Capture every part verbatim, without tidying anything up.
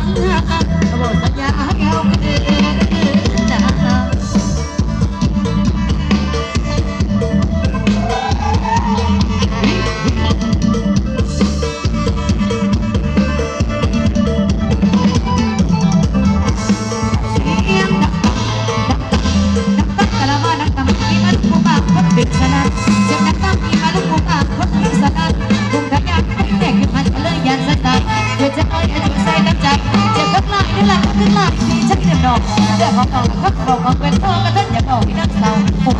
บอกสัญญาให้เอาคืนนะดึกสนั่นเสียงนักตั้งมีมาลุกมุกอ่างคนดึกสนั่นกุมขยันไม่แตกอยู่พันเลยยันสตาร์เพื่อจะเอาอย่าจุดใส่ตั้งใจเจ็บทั้งหลายนี่แหละทั้งหลายที่ฉันเรียบดอกเรื่องของเราทักเราของเป็นพ่อกระทั่งอย่าบอกที่นักเศร้าหัว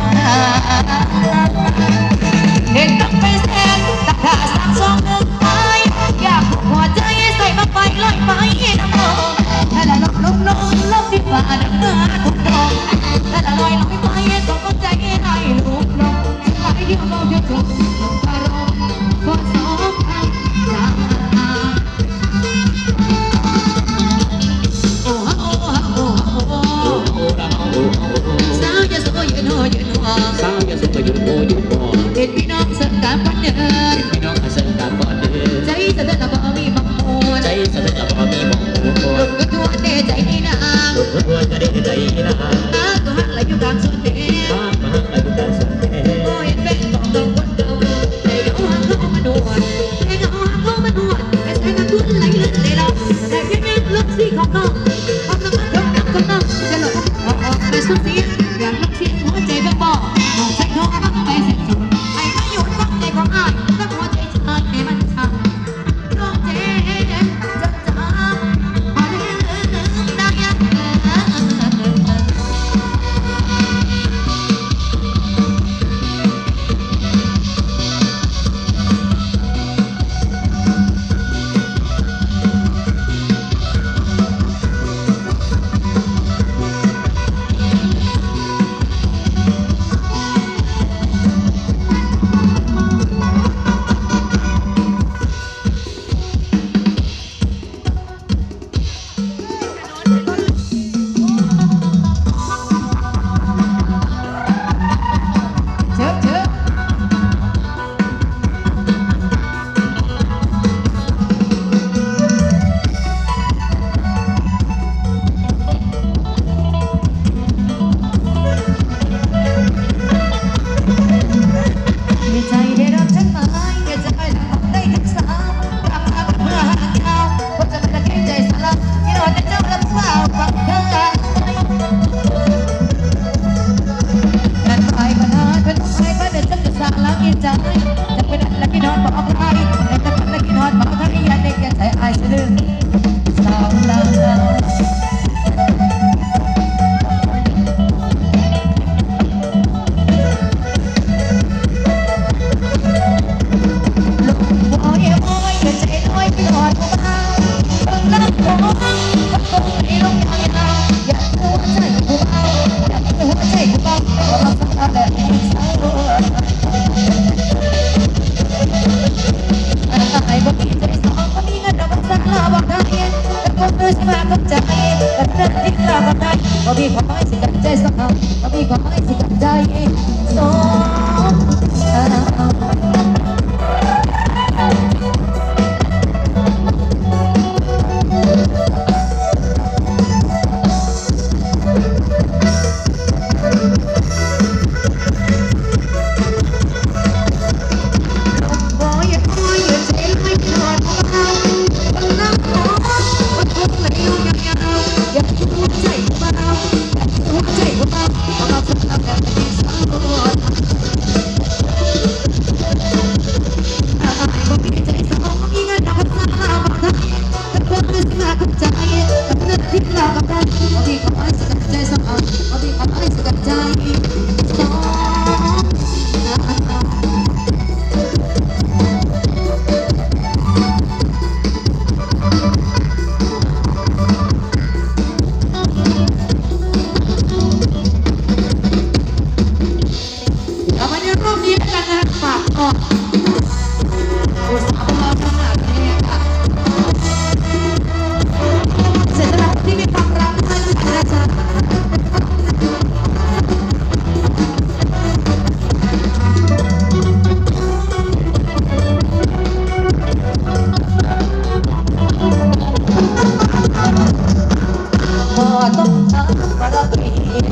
เด็กต้องไปแสนตักขาสามสองหนึ่งไปอยากหัวใจใส่มาไปลอยไปน้ำมองถ้าละลงลงลงลงที่ฝ่าดังเนื้อทุกดอกถ้าละลอยลอยไปต้องเข้าใจให้ลูกลงไปเดียวเราจะจบลงไปรอพอสองทางจากโอ้ฮะโอ้ฮะโอ้ฮะโอ้สาวจะสวยยืนหัวยืนหัวสาวจะสวยยืนหัวยืนหัวเด็ดพี่น้องสังกัดก่อนเดินพี่น้องสังกัดก่อนเดินใจสะเด็ดละบ่มีบังมัวใจสะเด็ดละบ่มีบังมัวลุกก็ตัวเตะใจนี่นะลุกก็ตัวจะได้ใจนี่นะมาก็หักไหลอยู่กลางสุดเตะมาก็หักไหลอยู่กลางสุดเตะโอ้ยเป็นของดอกคนเก่าให้เขาหักเขามาด่วนให้เขาหักเขามาด่วนให้ใส่กระตุ้นไหลเลือดไหลลงแต่เพียงแค่ลูกสีของน้องความรักมันยกน้ำของน้องจะหลงออกออกไปสุดเสียอยากรักเสียหัวใจแบบบอกมองใส่เขาบังไปเสร็จสุดให้มาหยุดบังใจของอ้ายก็หัวใจชายให้มันช้ำน้องเจ๊จะจำพอลืมได้ยังบ่มีความหมายสิกันใจสองบ่มีความหมายสิกันใจสอง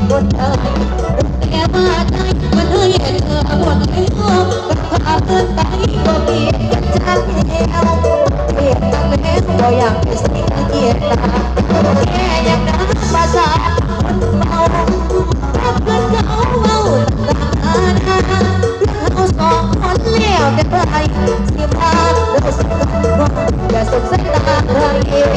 คนเอ่ยแต่ว่าใจมันเอ่ยเธอหมดแล้วกับความเกินไปก็เพียงจะจับแล้วเพียงตั้งแล้วก็ยังไม่สิ้นเกียรติตาแค่ยังนับภาษาคนเมารักเพื่อนเขาเมาต่างๆนานาเราสองคนเลี้ยวกันไปสิบาเราสองคนอย่าสงสัยตาใครเอง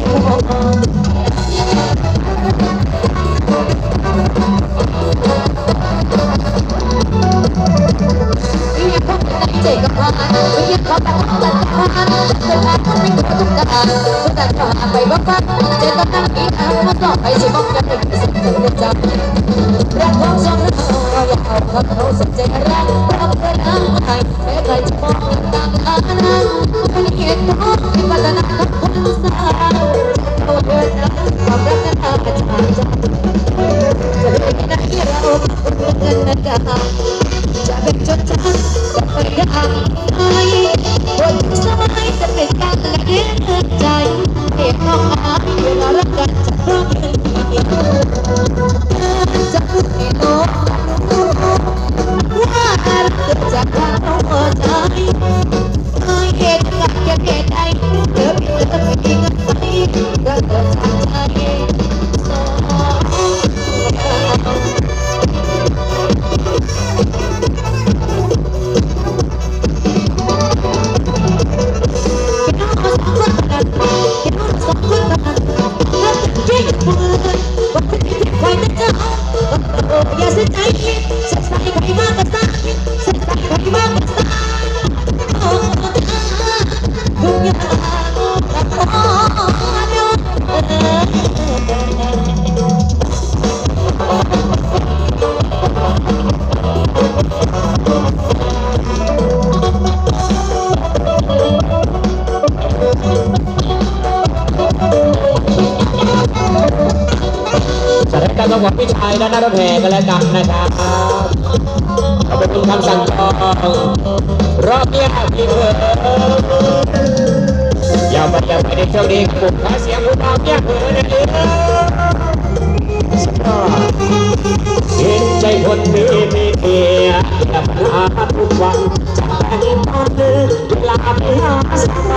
เจกับพานไม่ยึดเขาแบบต้องการจะพานเดินทางต้องไม่กลัวทุกการทุกการผ่านไปบ้างบ้างเจตนาอีกครั้งมาต่อไปสิบอกกันเป็นสิ่งที่เรียนจำรักของสองเราอยากเอาเขาเขาสนใจรักเราเคยอ้างไห้แม้ใครจะมองต่างอาณาเป็นเหตุผลที่พัฒนาของคนสาวเราเดินทางความรักนั้นอาจจะอาจจะจะได้แค่ไหนเราเดินเงินกันจะเป็นจนจำก็ไม่ได้ไอ้คนสมัยจะเป็นกันและเรียนใจเพียงน้องอายเวลารักกันจะร้องเพลงจะพูดให้น้องรู้ว่ารักเกิดจากความเอาหัวใจไอ้เหตุกับเหตุเหตุใดเธอไม่เธอไม่ดีกันไปรักเกิดจากใจสองอย่าเสียใจเสียใจใครมากก็ตายเสียใจใครมากก็ตายโอ้ทุกอย่างโอ้ยสถานการณ์ของพี่ชายด้านหน้ารถแห่กันแล้วกันนะครับขอบคุณคำสั่งจองรอบนี้พี่เพื่อนอย่าไปอย่าไปในช่วงนี้กลุ่มขอเสียงผู้บ่าวเนี่ยเพื่อนนะเห็นใจคนมีมีเมียอย่าปัญหาทุกวันจะแต่งตอนนึงเวลาไปหาสักไป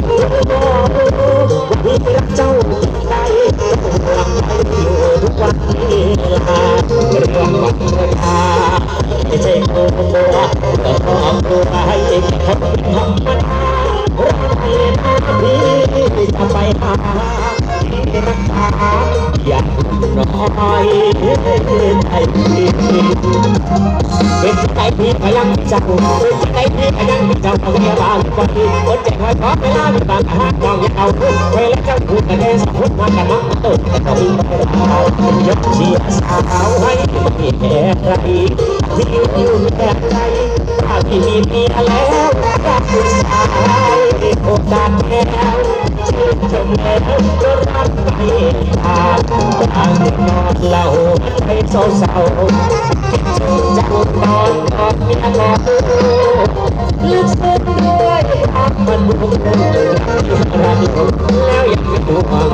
ว่าพี่รักเจ้าจริงใจหลังไปอยู่ทุกวันนี้เรื่องวันเวลาไม่ใช่ตัวตัวแต่ครอบครัวให้เขาเป็นธรรมดารักไปนะพี่จะไปหาที่รักษาอย่างน้อยใจพี่เป็นใจพี่ก็ยังไม่จังเป็นใจพี่ก็ยังไม่จังเอาเมียบ้านกว่าพี่คนใจคอยขอเวลาบางครั้งมองยังเอาขึ้นเวลาเจ้าพูดกันได้สมมติมากันนักตื่นแต่ก็มีไม่ได้ยกเชียร์สาวให้ไม่แพ้ใครที่อยู่แค่ใจถ้าพี่มีเมียแล้วรักผู้ชายโอกาสแก้วชื่นชมแล้วก็รักไปทางทางนอนเล่าให้เศร้าเศร้าคิดถึงจังนอนกอดเมียกอดลึกซึ้งด้วยรักมันบุกบุกรักอยู่แล้วยังไม่ถูกหวัง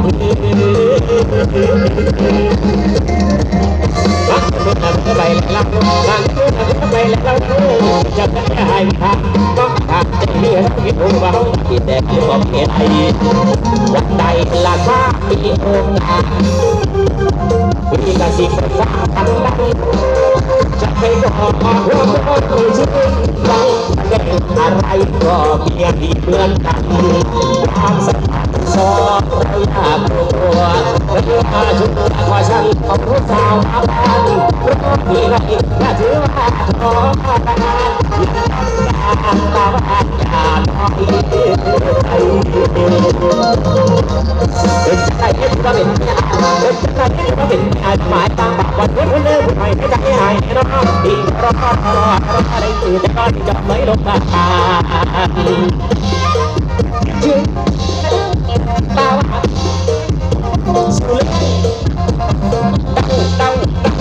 รักมันทำไปแล้วรักมันทำไปแล้วจะไม่ให้ทำต้องทำใจเรียนคิดรู้ว่าเขาคิดแต่ไม่บอกเหตุใดวันใดล่ะถ้ามีโอกาสพี่ก็สิไปฟังทันใดจะไปบอกความรักที่ชื่นเราเป็นอะไรก็มีที่เหมือนกันความสัมพันธ์สองเราอยากรู้เรื่องอาชุนขอฉันขอบคุณสาวอาบานรู้ที่ไหนก็ถือว่าขอทานยังตาบ้านอย่าน้อยใจเป็นใจเห็นก็เป็นยาเป็นใจเห็นก็เป็นยาหมายตามบักวันวันเลิกผู้ใหม่ไม่ใจหายน้องดีรอรอรออะไรตื่นแต่ก็จะไม่ลงมายืนตาว่าสุดเต้าเต้า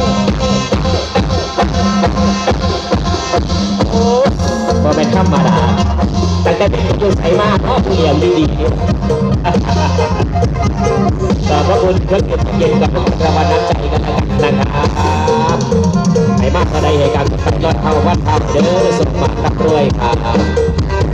โอ้ก็เป็นธรรมดาแต่แต่เป็นโยตัวใสมากเพราะเรียนดีๆขอบพระคุณเครื่องเก็บเย็นกับรางวัลน้ำใจกันนะครับให้มากก็ได้ให้การไปยอดเท่าวัดเท่าเด้อสมบัติรับรวยครับ